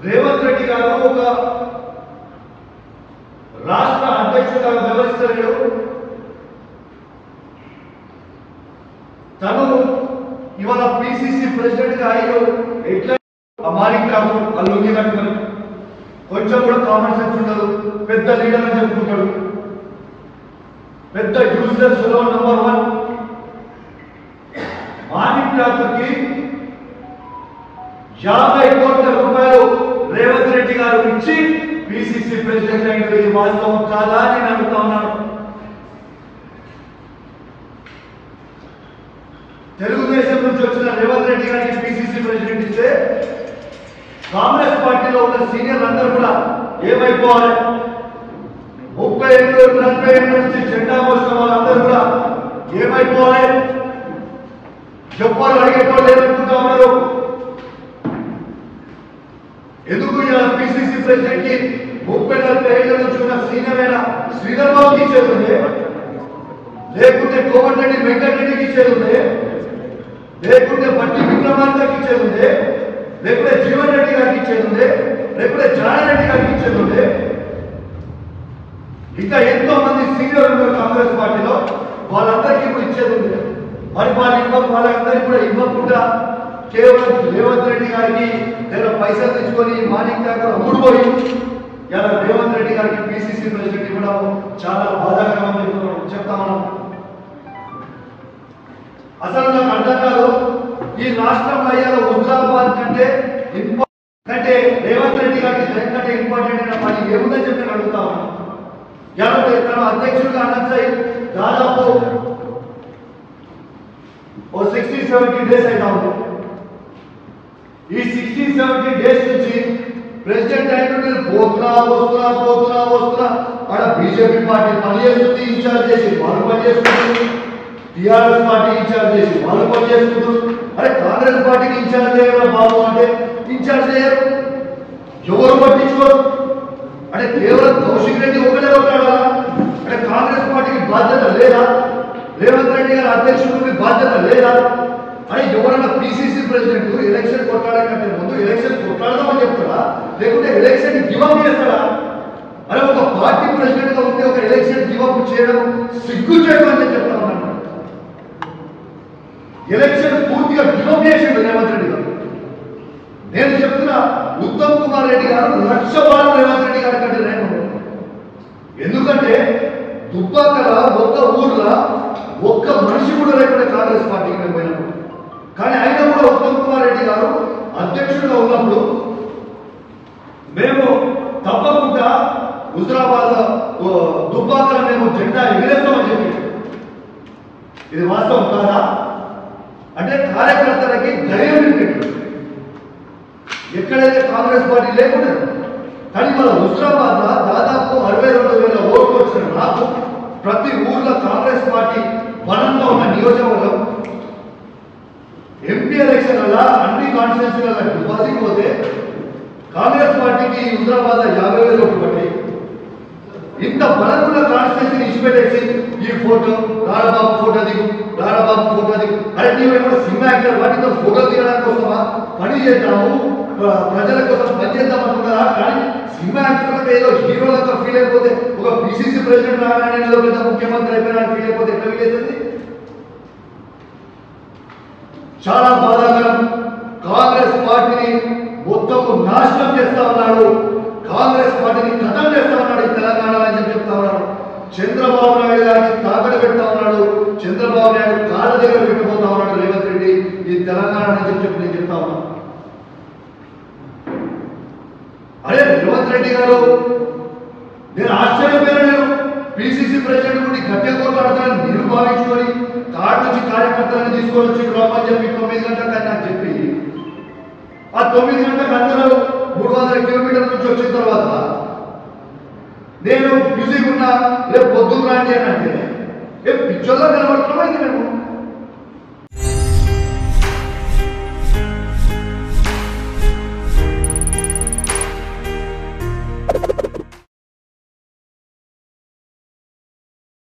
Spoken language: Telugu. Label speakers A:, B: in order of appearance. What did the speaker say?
A: రేవంత్ రెడ్డి గారు ఒక రాష్ట్ర అధ్యక్షుడిగా వ్యవహరిస్తలేడు. తను ఇవాళ పిసిసి ప్రెసిడెంట్ గా అయ్యో ఎట్లా మాలిక్ ఠాకూర్ అల్లుంగి కట్టుకొని కొంచెం కూడా కామన్ సెన్స్ ఉండదు. పెద్ద లీడర్ అని చెప్పుకుంటాడు. పెద్ద యూజర్స్ లో నంబర్ 1 మాలిక్ ఠాకూర్ కి 50 కోట్ల రూపాయలు రేవంత్ రెడ్డి గారు ఇచ్చి పిసిసి ప్రెసిడెంట్ అయినది వాస్తవం కాదా అని నేను అడుగుతా ఉన్నాను. తెలుగుదేశం నుంచి వచ్చిన రేవంత్ రెడ్డి గారికి పిసిసి ప్రెసిడెంట్ ఇస్తే కాంగ్రెస్ పార్టీలో ఉన్న సీనియర్లు అందరూ కూడా ఏమైపోవాలి? 30 ఏళ్ళు 40 ఏళ్ళ నుంచి జెండా మోసిన వాళ్ళందరూ కూడా ఏమైపోవాలి? చెప్పాలి అడిగేటోళ్ళు ఏమనుకుంటా ఉన్నారు? ఎందుకు ఇలా పిసిసి ప్రెసిడెంట్ కి 30-40 ఏళ్ళ నుంచి ఉన్న సీనియర్ అయిన శ్రీధర్ బాబుకి ఇచ్చేది ఉంది, లేకుంటే కోమటిరెడ్డి వెంకటరెడ్డికి ఇచ్చేది ఉంది, లేకుంటే బట్టి విక్రమార్కకి ఇచ్చేది ఉంది, లేకుంటే జీవన్ రెడ్డి గారికి ఇచ్చేది ఉంది, లేకుంటే జానారెడ్డి గారికి ఇచ్చేది ఉంది. ఇంకా ఎంతో మంది సీనియర్ ఉన్నారు కాంగ్రెస్ పార్టీలో, వాళ్ళందరికీ ఇప్పుడు ఇచ్చేది ఉంది. మరి వాళ్ళందరికీ కూడా ఇవ్వకుండా కేవలం రేవంత్ రెడ్డి గారికి దగ్గర పైసలు తెచ్చుకొని మాలిక్ ఠాకూర్ అమ్ముడుపోయి ఇలా రేవంత్ రెడ్డి గారికి పిసిసి ప్రెసిడెంట్ ఇవ్వడం చాలా బాధాకరం అని చెప్తా ఉన్నాం. అసలు నాకు అర్థం కాదు, ఈ రాష్ట్రంలో అయ్యాల హుజరాబాద్ కంటే రేవంత్ రెడ్డి గారికి కంటే ఇంపార్టెంట్ అయిన పని ఏముందని చెప్పి నేను అడుగుతా ఉన్నాను. ఎవరు తన అధ్యక్షుడిగా అనర్సై దాదాపు 60-70 డేస్ అయినా ఉంది. ఈ 60-70 డేస్ నుంచి ప్రెసిడెంట్ అయినట్టు పోతున్నా అక్కడ బీజేపీ పార్టీ పనిచేస్తుంది, ఇన్ఛార్జ్ చేసి వాళ్ళు పనిచేస్తుంది, టిఆర్ఎస్ పార్టీ ఇన్ఛార్జ్ చేసి వాళ్ళు పనిచేస్తున్నారు. అరే కాంగ్రెస్ పార్టీకి ఇన్ఛార్జ్ చేయడం బాబు అంటే ఇన్ఛార్జ్ చేయరు, ఎవరు పట్టించుకోరు. అంటే కేవలం కౌశిక్ రెడ్డి ఒకటే కొట్టాడా? అంటే కాంగ్రెస్ పార్టీకి బాధ్యత లేదా? రేవంత్ రెడ్డి గారి అధ్యక్షుడికి బాధ్యత లేదా? అని ఎవరైనా పిసిసి ప్రెసిడెంట్ ఎలక్షన్ కొట్టాడని కంటే ముందు ఎలక్షన్ కొట్టాడదామని చెప్తాడా, లేకుంటే ఎలక్షన్ గివప్ చేస్తాడా? అరే ఒక పార్టీ ప్రెసిడెంట్ గా ఉంటే ఒక ఎలక్షన్ గివప్ చేయడం సిగ్గు చేయడం అని చెప్తా ఉన్నాను. ఎలక్షన్ పూర్తిగా గివప్ చేసిండు రేవంత్ రెడ్డి గారు. నేను చెప్తున్నా, ఉత్తమ్ కుమార్ రెడ్డి గారు 1,00,000 రేవంత్ రెడ్డి గారి కంటే నేను. ఎందుకంటే దుబ్బాకల ఒక్క ఊర్లో ఒక్క మనిషి కూడా లేకుండా కాంగ్రెస్ పార్టీకి మేము పోయినప్పుడు, కానీ అయినా కూడా ఉత్తమ్ కుమార్ రెడ్డి గారు అధ్యక్షుడిగా ఉన్నప్పుడు మేము తప్పకుండా హుజరాబాద్ దుబ్బాకల మేము జెండా ఎగిరేస్తామని చెప్పి. ఇది వాస్తవం కాదా? అంటే కార్యకర్తలకి ధైర్యం నింపేది ఎక్కడైతే కాంగ్రెస్ పార్టీ లేకుండా. కానీ మన హుజరాబాద్ దాదాపు 62,000 ఓట్లు వచ్చిన నాకు ప్రతి ఊర్లో కాంగ్రెస్ పార్టీ బలంగా ఉన్న నియోజకవర్గం ఎంపీ ఎలక్షన్ వల్ల అన్ని కాన్స్టిట్యూన్సీల డిపాజిట్ పోతే కాంగ్రెస్ పార్టీకి హుజరాబాద్ 50,000 ఓట్లు పట్టాయి. ఇంత బలంగా కాన్స్టిట్యూన్సీని ఇచ్చిపెట్టేసి ఈ ఫోటో రారబాబు ఫోటో దిగు, రారబాబు ఫోటో దిగు. అరే నీవేమో సినిమా యాక్టర్, వాటితో ఫోటో తీయడానికి వస్తామా? పని చేద్దాము, ప్రజల కోసం పని చేద్దాం అనుకున్నారా? కానీ సినిమా యాక్టర్ ఏదో హీరోలతో ఫీల్ అయిపోతే, ఒక పిసిసి ప్రెసిడెంట్ రాగానే ఏదో పెద్ద ముఖ్యమంత్రి అయిపోయినా ఫీల్ అయిపోతే ఎట్లా ఫీల్ అవుతుంది? చాలా బాధాకరం. కాంగ్రెస్ పార్టీని మొత్తం నాశనం చేస్తా ఉన్నాడు, కాంగ్రెస్ పార్టీని ఖతం చేస్తా ఉన్నాడు ఈ తెలంగాణ అని చెప్తా ఉన్నాడు. చంద్రబాబు నాయుడు గారిని తాకడ పెడతా ఉన్నాడు, చంద్రబాబు నాయుడు కాళ్ళ దగ్గర పెట్టబోతా ఉన్నాడు రేవంత్ రెడ్డి ఈ తెలంగాణ అని చెప్పి నేను చెప్తా ఉన్నాను. అరే రేవంత్ రెడ్డి గారు, నేను ఆశ్చర్యపోయిన నేను పిసిసి ప్రెసిడెంట్ గురించి గట్టిగా కొట్లాడతానని నేను భావించుకొని కాడు నుంచి కార్యకర్తలను తీసుకొని వచ్చి రమ్మని చెప్పి 9 గంటలకు నాకు చెప్పి, ఆ 9 గంటలకు అందరూ 300 కిలోమీటర్ల నుంచి వచ్చిన తర్వాత నేను బిజీగా ఉన్నా, రేపు పొద్దున్న రాండి అని అంటే పిచ్చోళ్ళ కనబడుతున్నామైంది మేము.